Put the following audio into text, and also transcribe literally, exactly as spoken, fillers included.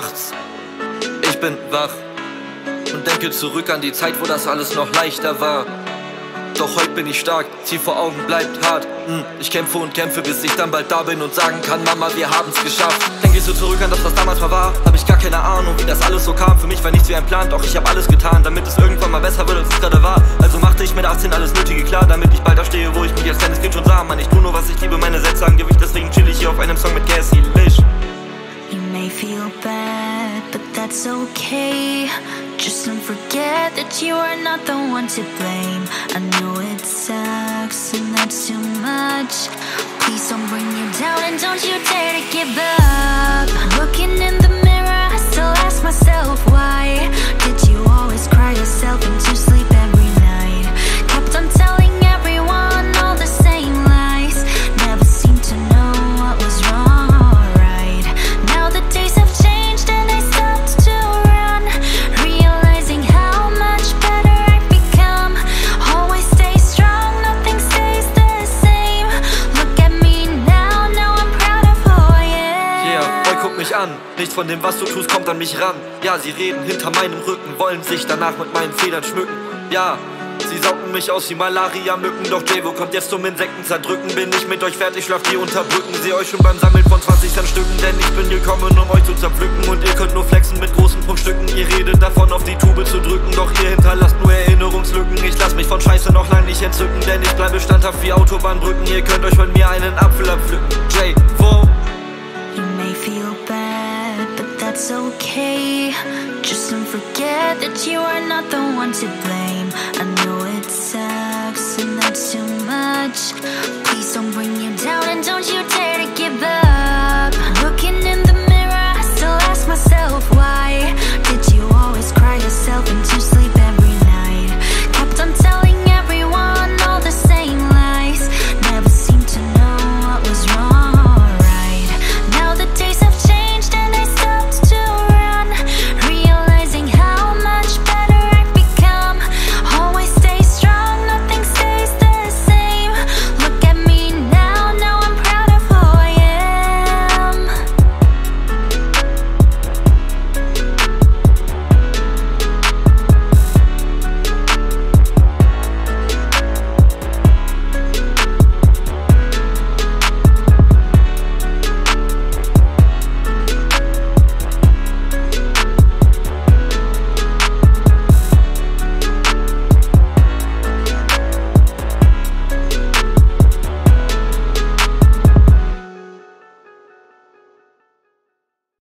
nachts. Ich bin wach und denke zurück an die Zeit, wo das alles noch leichter war. Doch heute bin ich stark, Ziel vor Augen bleibt hart. hm, Ich kämpfe und kämpfe, bis ich dann bald da bin und sagen kann: Mama, wir haben's geschafft. Denke ich so zurück an das, was damals mal war, hab ich gar keine Ahnung, wie das alles so kam. Für mich war nichts wie ein Plan, doch ich hab alles getan, damit es irgendwann mal besser wird, als es gerade war. Also machte ich mit achtzehn alles Nötige klar, damit ich bald da stehe, wo ich mich als kleines Kind schon sah. Mann, ich tu nur, was ich liebe, meine Sätze an Gewicht, deswegen chill ich hier auf einem Song mit Cassie Lish. You may feel bad, but that's okay. Just don't forget that you are not the one to blame. I know it sucks and that's too much. Please don't bring you down and don't you dare to give up. Looking in the mirror, I still ask myself why. Did you always cry yourself into sleep every night? Kept on telling everyone all the same lies. Never seemed to know what was wrong or right. Now the days have changed and I stopped to run, realizing how much better I've become. Always stay strong, nothing stays the same. Look at me now, now I'm proud of who I am. Yeah, boy, guck mich an. Nichts von dem, was du tust, kommt an mich ran. Ja, sie reden hinter meinem Rücken, wollen sich danach mit meinen Federn schmücken. Ja, sie saugen mich aus wie Malaria-Mücken. Doch Jay, wo kommt jetzt zum Insekten zerdrücken? Bin ich mit euch fertig, schlaft ihr unter Brücken. Seh euch schon beim Sammeln von zwanzig Cent Stücken. Denn ich bin gekommen, um euch zu zerpflücken. Und ihr könnt nur flexen mit großen Prunkstücken. Ihr redet davon, auf die Tube zu drücken. Doch ihr hinterlasst nur Erinnerungslücken. Ich lass mich von Scheiße noch lang nicht entzücken. Denn ich bleibe standhaft wie Autobahnbrücken. Ihr könnt euch von mir einen Apfel abpflücken. Jay, wo? You may feel bad, but that's okay. Just don't forget that you are not the one to blame. I know it sucks and that's too much. Please don't bring you down and don't you